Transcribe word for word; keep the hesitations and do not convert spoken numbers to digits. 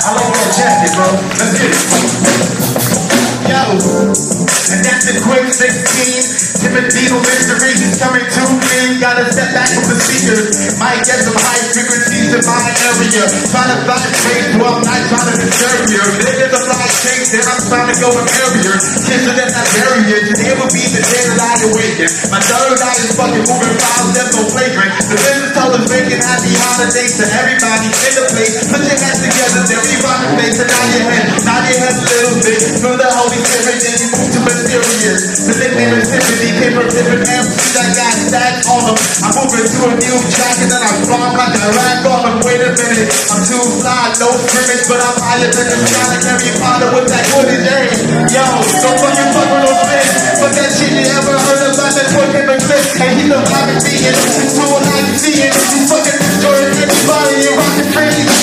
I like that jacket, bro. Let's get it. Yo, and that's a quick sixteen. Timotino mystery, he's coming too clean. Gotta step back from the speakers. Might get some high frequencies in my area. Trying to fly straight, well, I'm not trying to disturb you. Niggas are fly straight, then I'm trying to go in area. Kids are not barrier. Today will be the day that I awaken. My third eye is fucking moving fast, there's no flagrant. The business tellers making happy holidays to everybody in the place. Put your hands together, then we rock the face and nod your head. Nod your head a little bit. Feel the Holy Spirit, then you move to mysterious. The nickname is Tiffany, paper, different M C that got stacks on them. I'm moving to a new track and then I bomb like a rag on them. Wait a minute, I'm too fly, no scrimmage, but I'm higher than the sky like Harry Potter with that footage. Hey, yo, don't fucking fuck with those fish. But that shit you ever heard about that fucking exist. And he don't have it being, it's too like seeing. You fucking destroying anybody, you're rocking crazy.